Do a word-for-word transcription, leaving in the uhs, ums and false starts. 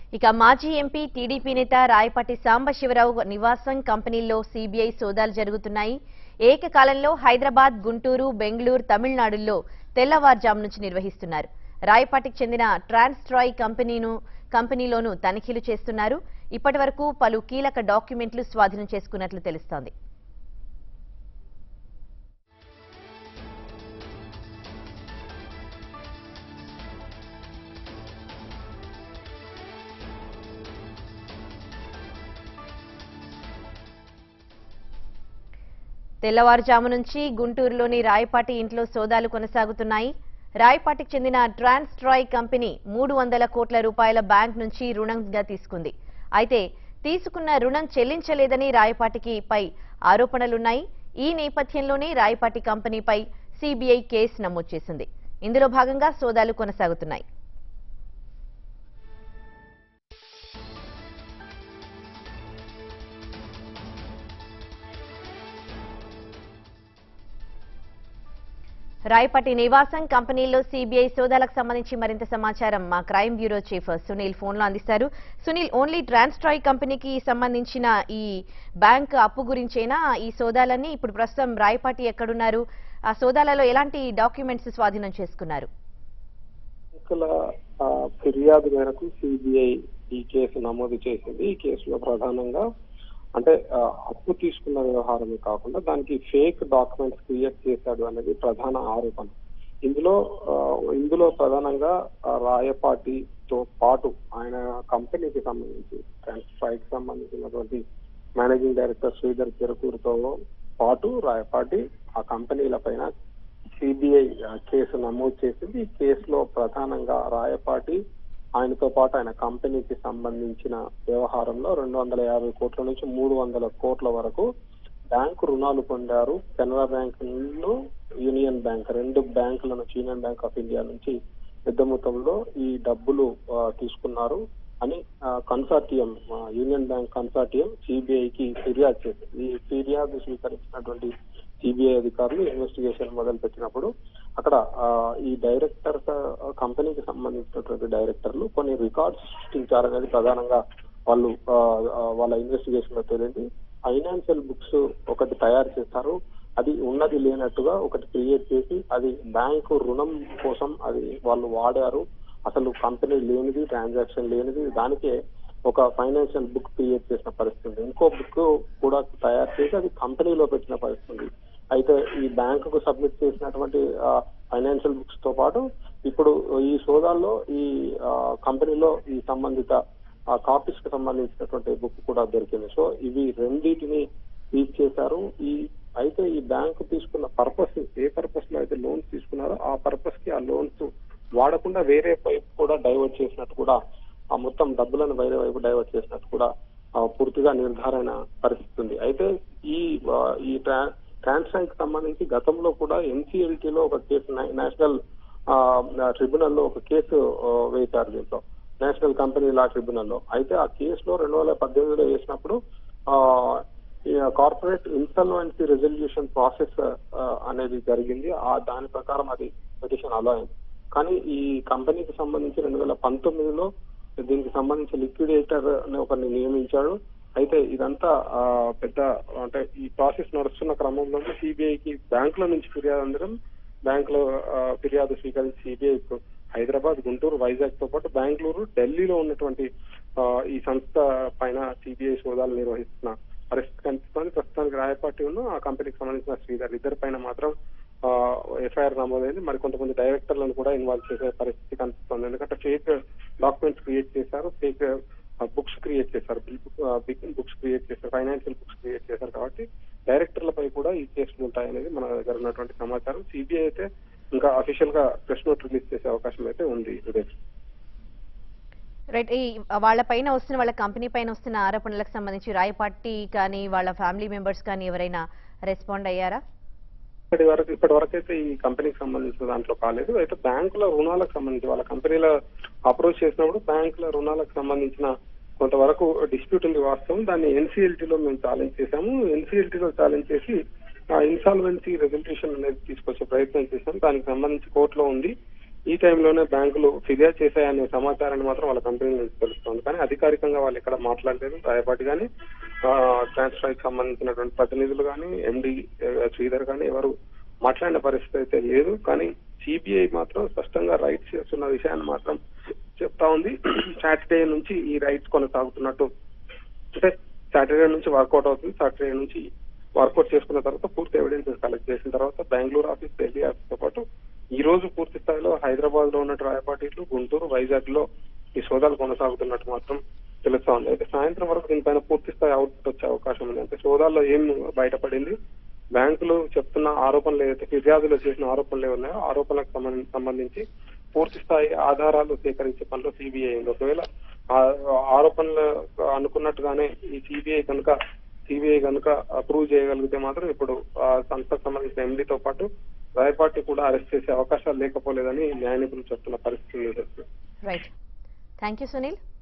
ఇక మాజీ MP TDP నేత రాయపాటి సాంబశివరావు నివాసం కంపెనీల్లో సీబీఐ సోదాలు జరుగుతున్నాయి. ఏకకాలంలో హైదరాబాద్, గుంటూరు, బెంగళూరు, తమిళనాడుల్లో తెల్లవారుజాము నుంచి నిర్వహిస్తున్నారు. రాయపాటికి చెందిన ట్రాన్స్ట్రాయ్ కంపెనీను కంపెనీలోనూ తనిఖీలు చేస్తున్నారు. ఇప్పటి వరకు పలు కీలక డాక్యుమెంట్లు స్వాధీనం చేసుకున్నట్లు తెలుస్తోంది. తెల్లవారుజాము నుంచి గుంటూరులోని రాయపాటి ఇంట్లో సోదాలు కొనసాగుతున్నాయి. రాయపాటికి చెందిన ట్రాన్స్ట్రాయ్ కంపెనీ మూడు వందల కోట్ల రూపాయల బ్యాంక్ నుంచి రుణంగా తీసుకుంది. అయితే తీసుకున్న రుణం చెల్లించలేదని రాయపాటికి పై ఆరోపణలున్నాయి. ఈ నేపథ్యంలోనే రాయపాటి కంపెనీపై సీబీఐ కేసు నమోదు చేసింది. ఇందులో భాగంగా సోదాలు కొనసాగుతున్నాయి. రాయపాటి నివాసం కంపెనీలో సీబీఐ సోదాలకు సంబంధించి మరింత సమాచారం మా crime bureau chief Sunil phone లో అందిస్తారు. సునీల్, ఓన్లీ ట్రాన్స్ట్రాయ్ కంపెనీకి సంబంధించిన ఈ బ్యాంక్ అప్పు గురించేనా ఈ సోదాలన్నీ? ఇప్పుడు ప్రస్తుతం రాయపాటి ఎక్కడున్నారు? ఆ సోదాలలో ఎలాంటి డాక్యుమెంట్స్ స్వాధీనం చేసుకున్నారు? ఫిర్యాదు మేరకు సీబీఐ ఈ కేసు నమోదు చేసింది. ఈ కేసులో ప్రధానంగా అంటే అప్పు తీసుకున్న వ్యవహారమే కాకుండా దానికి ఫేక్ డాక్యుమెంట్స్ క్రియేట్ చేశాడు అనేది ప్రధాన ఆరోపణ. ఇందులో ఇందులో ప్రధానంగా రాయపాటితో పాటు ఆయన కంపెనీకి సంబంధించి ట్రాన్స్ట్రాయ్కి సంబంధించినటువంటి మేనేజింగ్ డైరెక్టర్ శ్రీధర్ చెరుకూరుతో పాటు రాయపాటి ఆ కంపెనీల పైన సిబిఐ కేసు నమోదు చేసింది. ఈ కేసులో ప్రధానంగా రాయపాటి ఆయనతో పాటు ఆయన కంపెనీకి సంబంధించిన వ్యవహారంలో రెండు వందల యాభై కోట్ల నుంచి మూడు వందల కోట్ల వరకు బ్యాంకు రుణాలు పొందారు. కెనరా బ్యాంక్, యూనియన్ బ్యాంక్, రెండు బ్యాంకుల నుంచి యూనియన్ బ్యాంక్ ఆఫ్ ఇండియా నుంచి పెద్ద మొత్తంలో ఈ డబ్బులు తీసుకున్నారు అని కన్సార్టియం యూనియన్ బ్యాంక్ కన్సార్టియం సిబిఐకి ఫిర్యాదు చేసింది. ఈ ఫిర్యాదు స్వీకరించినటువంటి సిబిఐ అధికారులు ఇన్వెస్టిగేషన్ మొదలు పెట్టినప్పుడు అక్కడ ఈ డైరెక్టర్ కంపెనీకి సంబంధించినటువంటి డైరెక్టర్లు కొన్ని రికార్డ్స్ సృష్టించారనేది ప్రధానంగా వాళ్ళు వాళ్ళ ఇన్వెస్టిగేషన్ లో తేలింది. ఫైనాన్షియల్ బుక్స్ ఒకటి తయారు చేస్తారు, అది ఉన్నది లేనట్టుగా ఒకటి క్రియేట్ చేసి అది బ్యాంకు రుణం కోసం అది వాళ్ళు వాడారు. అసలు కంపెనీ లేనిది, ట్రాన్సాక్షన్ లేనిది, దానికే ఒక ఫైనాన్షియల్ బుక్ క్రియేట్ చేసిన పరిస్థితి. ఇంకో బుక్ కూడా తయారు చేసి అది కంపెనీలో పెట్టిన పరిస్థితి. అయితే ఈ బ్యాంకుకు సబ్మిట్ చేసినటువంటి ఫైనాన్షియల్ బుక్స్ తో పాటు ఇప్పుడు ఈ సోదాల్లో ఈ కంపెనీలో ఈ సంబంధిత కాపీస్ కి సంబంధించినటువంటి బుక్ కూడా దొరికింది. సో ఇవి రెండింటిని సీజ్ చేశారు. ఈ అయితే ఈ బ్యాంకు తీసుకున్న పర్పస్, ఏ పర్పస్ లో అయితే లోన్స్ తీసుకున్నారో ఆ పర్పస్ కి ఆ లోన్స్ వాడకుండా వేరే వైపు కూడా డైవర్ట్ చేసినట్టు కూడా, ఆ మొత్తం డబ్బులను వేరే వైపు డైవర్ట్ చేసినట్టు కూడా పూర్తిగా నిర్ధారణ పరిస్థితి ఉంది. అయితే ఈ ఈ ట్రాన్స్ట్రాయ్ కి సంబంధించి గతంలో కూడా ఎన్సీఎల్టీలో ఒక కేసు, నేషనల్ ట్రిబ్యునల్ లో ఒక కేసు వేశారు దీంట్లో, నేషనల్ కంపెనీ లా ట్రిబ్యునల్ లో. అయితే ఆ కేసులో రెండు వేల పద్దెనిమిదిలో వేసినప్పుడు ఆ కార్పొరేట్ ఇన్సాల్వెన్సీ రెజల్యూషన్ ప్రాసెస్ అనేది జరిగింది. ఆ దాని ప్రకారం అది పిటిషన్ అలో అయింది. కానీ ఈ కంపెనీకి సంబంధించి రెండు వేల పంతొమ్మిదిలో దీనికి సంబంధించి లిక్విడేటర్ అనే ఒకరిని నియమించాడు. అయితే ఇదంతా పెద్ద అంటే ఈ ప్రాసెస్ నడుస్తున్న క్రమంలో సిబిఐకి బ్యాంకుల నుంచి ఫిర్యాదు అందడం, బ్యాంకులో ఫిర్యాదు స్వీకరించి సిబిఐ హైదరాబాద్, గుంటూరు, వైజాగ్ తో పాటు బెంగళూరు, ఢిల్లీలో ఉన్నటువంటి ఈ సంస్థ పైన సిబిఐ సోదాలు నిర్వహిస్తున్న పరిస్థితి కనిపిస్తోంది. ప్రస్తుతానికి రాయపాటి ఉన్న ఆ కంపెనీకి సంబంధించిన శ్రీధర్ ఇద్దరి పైన మాత్రం ఎఫ్ఐఆర్ నమోదైంది. మరి కొంతమంది డైరెక్టర్లను కూడా ఇన్వాల్వ్ చేసే పరిస్థితి కనిపిస్తుంది. ఎందుకంటే ఫేక్ డాక్యుమెంట్స్ క్రియేట్ చేశారు, ఫేక్ బుక్స్ క్రియేట్ చేశారు, బిగ్ బుక్స్ క్రియేట్ చేశారు, ఫైనాన్షియల్ బుక్స్ క్రియేట్ చేశారు. కాబట్టి డైరెక్టర్లపై కూడా ఈ కేసులు ఉంటాయనేది మన దగ్గర ఉన్నటువంటి సమాచారం. సిబిఐ అయితే ఇంకా అఫీషియల్ గా ప్రెస్ నోట్ రిలీజ్ చేసే అవకాశం అయితే ఉంది. రైట్, ఈ వాళ్ళ పైన వస్తున్న వాళ్ళ కంపెనీ పైన వస్తున్న ఆరోపణలకు సంబంధించి రాయపాటి కానీ వాళ్ళ ఫ్యామిలీ మెంబర్స్ కానీ ఎవరైనా రెస్పాండ్ అయ్యారా? ఇప్పటి వరకు ఇప్పటి వరకు అయితే ఈ కంపెనీకి సంబంధించిన దాంట్లో కాలేదు. అయితే బ్యాంకుల రుణాలకు సంబంధించి వాళ్ళ కంపెనీల అప్రోచ్ చేసినప్పుడు బ్యాంకుల రుణాలకు సంబంధించిన కొంతవరకు డిస్ప్యూట్ ఉంది వాస్తవం. దాన్ని ఎన్సీఎల్టీలో మేము ఛాలెంజ్ చేశాము. ఎన్సీఎల్టీలో ఛాలెంజ్ చేసి ఇన్సాల్వెన్సీ రెజల్యూషన్ అనేది తీసుకొచ్చే ప్రయత్నం చేశాం. దానికి సంబంధించి కోర్టులో ఉంది. ఈ టైంలోనే బ్యాంకులు ఫిర్యాదు చేశాయనే సమాచారాన్ని మాత్రం వాళ్ళ కంపెనీ నుంచి తెలుస్తోంది. కానీ అధికారికంగా వాళ్ళు ఎక్కడ మాట్లాడలేదు. రాయపాటి కానీ ట్రాన్స్ఫర్ కి సంబంధించినటువంటి ప్రతినిధులు కానీ ఎండి శ్రీధర్ కానీ ఎవరు మాట్లాడిన పరిస్థితి అయితే లేదు. కానీ సిబిఐ మాత్రం స్పష్టంగా రైట్స్ చేస్తున్న విషయాన్ని మాత్రం చెప్తా ఉంది. సాటర్డే నుంచి ఈ రైట్స్ కొనసాగుతున్నట్టు, అంటే సాటర్డే నుంచి వర్కౌట్ అవుతుంది. సాటర్డే నుంచి వర్కౌట్ చేసుకున్న తర్వాత పూర్తి ఎవిడెన్సెస్ కలెక్ట్ చేసిన తర్వాత బెంగళూరు ఆఫీస్, ఢిల్లీ ఆఫీస్ తో పాటు ఈ రోజు పూర్తి స్థాయిలో హైదరాబాద్ లో ఉన్న రాయపాటిలు, గుంటూరు, వైజాగ్ లో ఈ సోదాలు కొనసాగుతున్నట్టు మాత్రం తెలుస్తా ఉంది. అయితే సాయంత్రం వరకు దీనిపైన పూర్తి స్థాయి అవుట్పుట్ వచ్చే అవకాశం ఉంది. అంటే సోదాల్లో ఏం బయటపడింది, బ్యాంకులు చెప్తున్న ఆరోపణలు ఏదైతే ఫిర్యాదులు చేసిన ఆరోపణలు ఉన్నాయో ఆరోపణలకు సంబంధించి పూర్తి స్థాయి ఆధారాలు సేకరించే పనిలో సిబిఐ ఉంది. ఒకవేళ ఆరోపణలు అనుకున్నట్టుగానే ఈ సిబిఐ కనుక సిబిఐ కనుక అప్రూవ్ చేయగలిగితే మాత్రం ఇప్పుడు ఆ సంస్థకు సంబంధించిన ఎండీతో పాటు రాయపాటి కూడా అరెస్ట్ చేసే అవకాశాలు లేకపోలేదని న్యాయ నిపుణులు చెప్తున్న పరిస్థితి. Right, thank you Sunil.